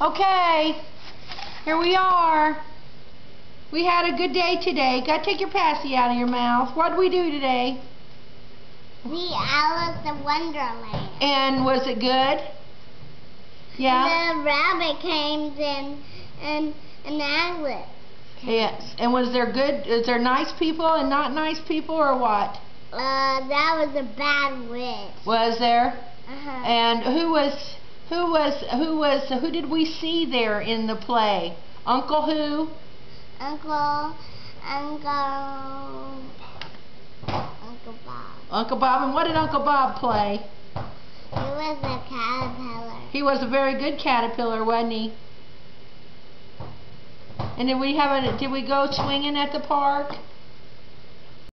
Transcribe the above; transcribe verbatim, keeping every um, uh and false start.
Okay, here we are. We had a good day today. Gotta take your passy out of your mouth. What did we do today? We Alice in Wonderland. And was it good? Yeah? The rabbit came in and and Alice. Yes. And was there good, is there nice people and not nice people or what? Uh, that was a bad witch. Was there? Uh-huh. And who was, who was, who was, who did we see there in the play? Uncle who? Uncle, Uncle, Uncle Bob. Uncle Bob. And what did Uncle Bob play? He was a caterpillar. He was a very good caterpillar, wasn't he? And did we have a, did we go swinging at the park?